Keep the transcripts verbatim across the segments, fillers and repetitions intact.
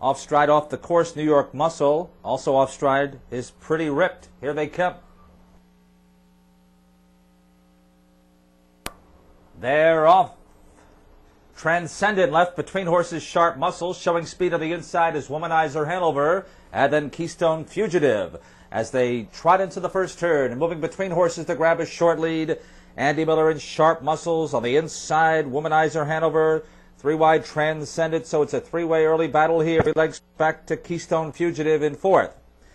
Off stride off the course, New York Muscle. Also off stride is Pretty Ripped. Here they come. They're off. Transcendent left between horses, Sharp Muscle. Showing speed on the inside is Womanizer Hanover. And then Keystone Fugitive as they trot into the first turn. And moving between horses to grab a short lead. Andy Miller and Sharp Muscles on the inside. Womanizer Hanover. Three wide Transcendent. So it's a three-way early battle here. Three legs back to Keystone Fugitive in fourth.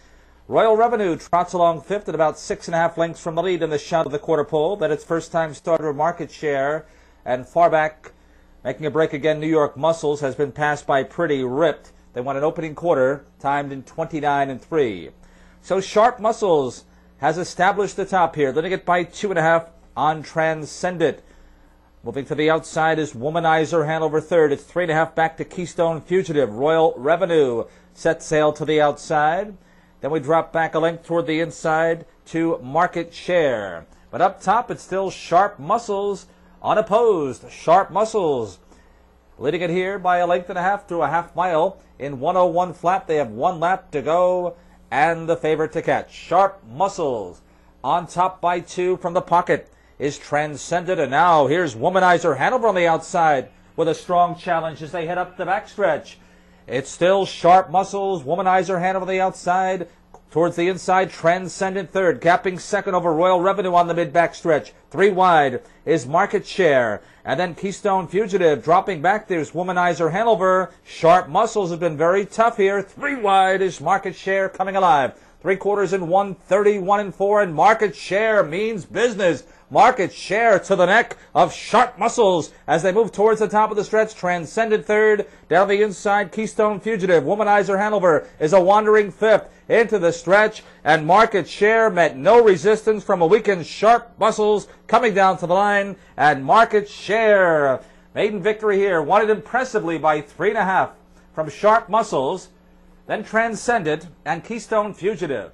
Royal Revenue trots along fifth at about six and a half lengths from the lead in the shout of the quarter pole. Then its first time starter Market Share. And far back, making a break again, New York Muscles has been passed by Pretty Ripped. They won an opening quarter, timed in twenty-nine and three. So Sharp Muscles has established the top here, letting it by two and a half on Transcendent. Moving to the outside is Womanizer Hanover third. It's three and a half back to Keystone Fugitive. Royal Revenue set sail to the outside. Then we drop back a length toward the inside to Market Share. But up top, it's still Sharp Muscles unopposed. Sharp Muscles leading it here by a length and a half to a half mile in one oh one flat. They have one lap to go and the favorite to catch. Sharp Muscles on top by two from the pocket is Transcendent. And now here's Womanizer Hanover on the outside with a strong challenge as they head up the backstretch. It's still Sharp Muscles, Womanizer Hanover on the outside. Towards the inside, Transcendent third, capping second over Royal Revenue on the mid-back stretch. Three wide is Market Share. And then Keystone Fugitive dropping back. There's Womanizer Hanover. Sharp Muscles has been very tough here. Three wide is Market Share coming alive. Three quarters in one, thirty-one and four, and Market Share means business. Market Share to the neck of Sharp Muscles as they move towards the top of the stretch. Transcendent third, down the inside, Keystone Fugitive. Womanizer Hanover is a wandering fifth into the stretch, and Market Share met no resistance from a weakened Sharp Muscles coming down to the line, and Market Share, maiden victory here, won it impressively by three and a half from Sharp Muscles, then Transcendent and Keystone Fugitive.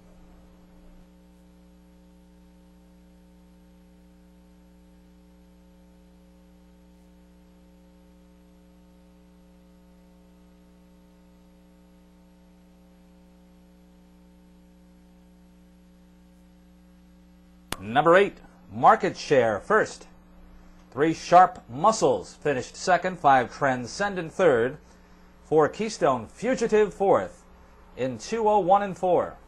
Number eight, Market Share first. Three Sharp Muscles finished second. Five Transcendent third. Four Keystone Fugitive fourth in two oh one and four.